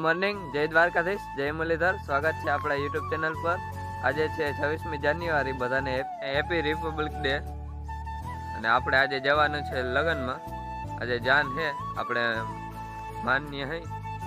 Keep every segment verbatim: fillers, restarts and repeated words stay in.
Morning, जय द्वारकाधीश, जय मुरलीधर। स्वागत है अपना यूट्यूब चैनल पर। आज है छवीसमी जान्युआरी, बधाने हैप्पी रिपब्लिक डे। અને આપણે આજે જવાનું છે લગનમાં। આજે જાન હે આપણે માન્ય હે।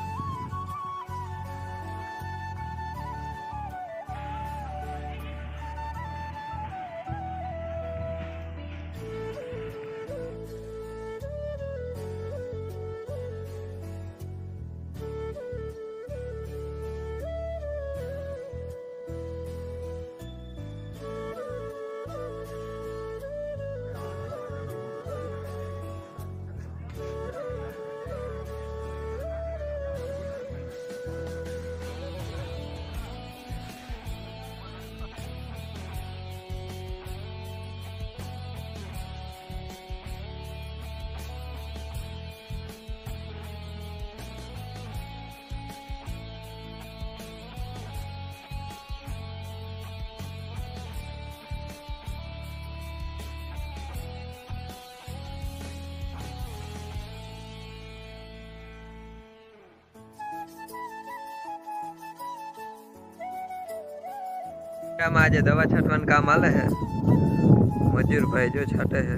काम आज दवा छाटवान काम आले है। मजूर भाई जो छाटे है।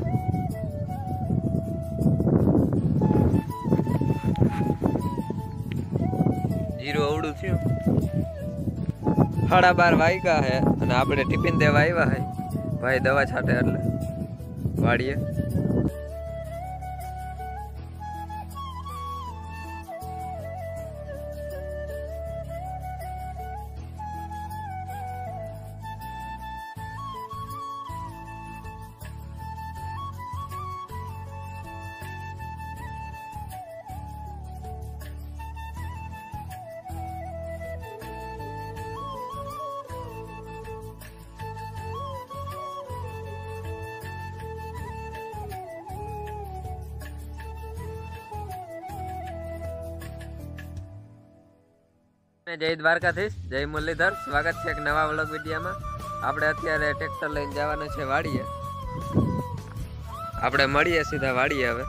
जीरो अवड़ू थी साढ़ा बार वाग्या है और आपणे टिफिन देवा आव्या है। भाई दवा छाटे एटले वाड़ीए। जय द्वारकाधीश, जय मुरलीधर। स्वागत है एक नवा व्लॉग वीडियो में। आपणे अत्यारे ट्रेक्टर लईने जवानुं छे वाड़ीए। आपणे मळीए सीधा वाड़ीए हवे।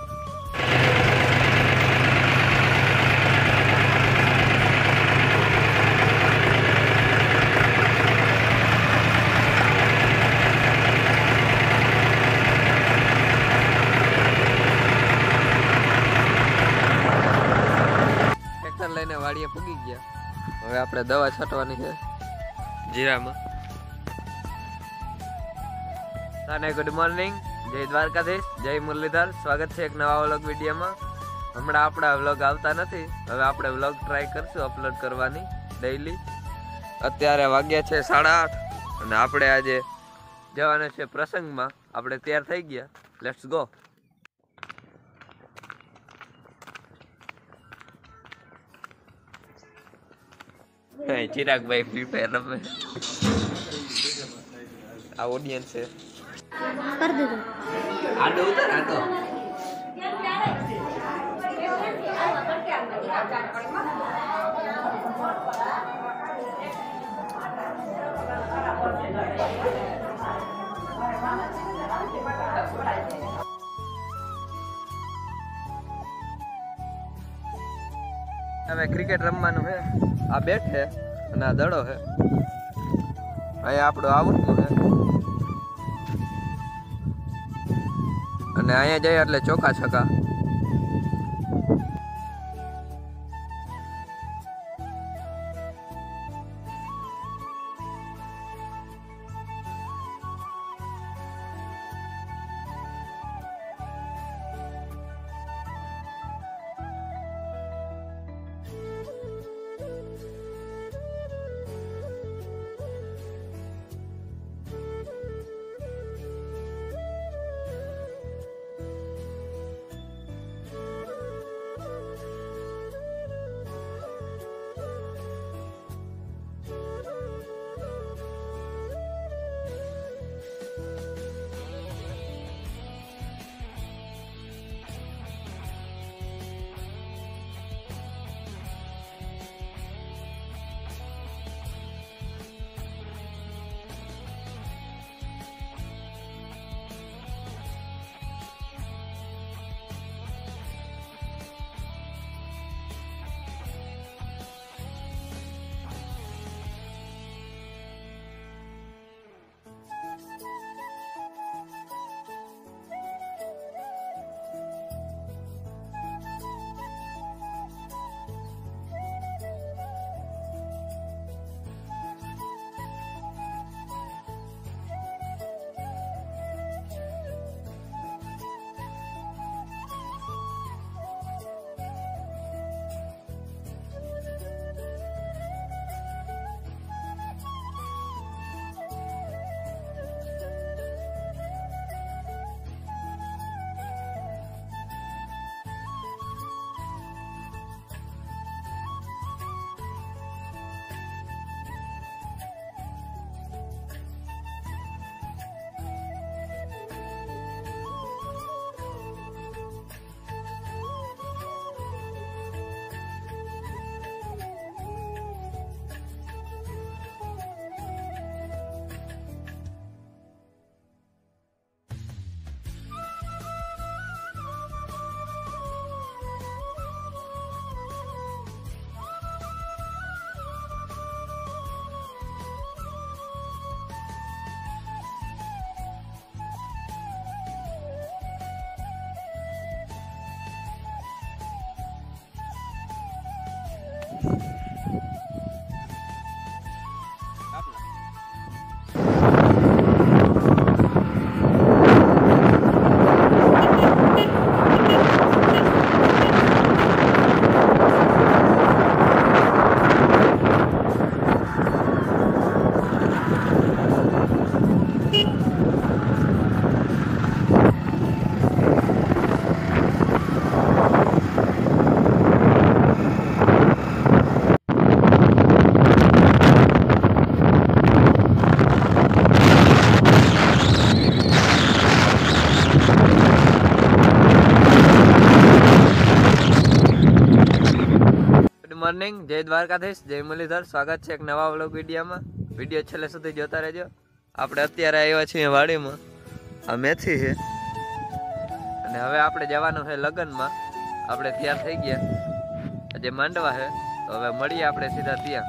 ट्रेक्टर लईने वाड़ीए पुगी गया। હવે આપણે દવા છાંટવાની છે જીરામાં। તાને ગુડ મોર્નિંગ, જય દ્વારકાધીશ, જય મુરલીધર। સ્વાગત છે એક નવા વ્લોગ વિડીયોમાં। હમણાં આપણા વ્લોગ આવતા નથી, હવે આપણે વ્લોગ ટ્રાય કરશું અપલોડ કરવાની ડેઈલી। અત્યારે વાગ્યા છે સાડા આઠ અને આપણે આજે જવાનું છે પ્રસંગમાં। આપણે તૈયાર થઈ ગયા, લેટ્સ ગો। चिराग भाई फ्री फायर रमे। आ ऑडियंस है कर दे दो आडो उतर आ तो हमें क्रिकेट रमवानुं है। आ बेट है અને આ દડો है। અહીંયા આપણો આઉટનું है અને અહીંયા જાય એટલે ચોકા છકા। મોર્નિંગ, જય દ્વારકાધીશ, જય મુરલીધર. સ્વાગત છે એક નવા વ્લોગ વિડીયોમાં. વિડીયો છેલ્લે સુધી જોતા રહેજો. આપણે અત્યારે આવ્યા છીએ વાડીમાં. આ મેથી છે અને હવે આપણે જવાનું છે લગ્નમાં. આપણે તૈયાર થઈ ગયા, જે માંડવા છે, તો હવે મળીએ આપણે સીધા ત્યાં.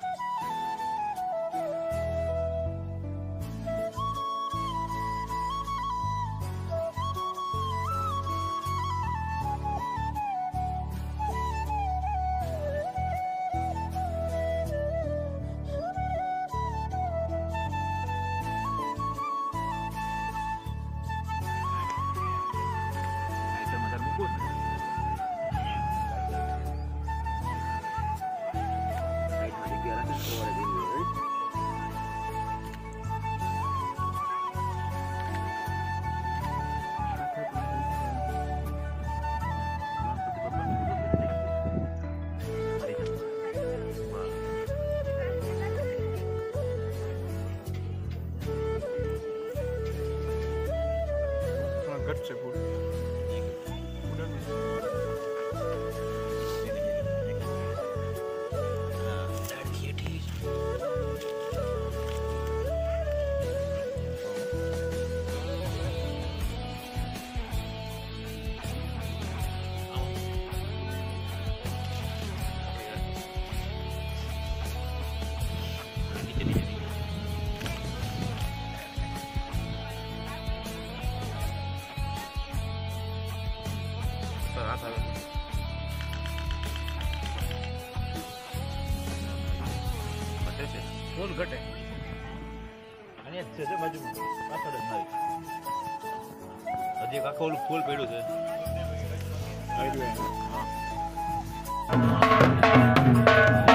ફૂલ ઘટે અને છે તે બાજુમાં પાછળ જ મારી હજી આખો ઓલું ફૂલ પડ્યું છે. હા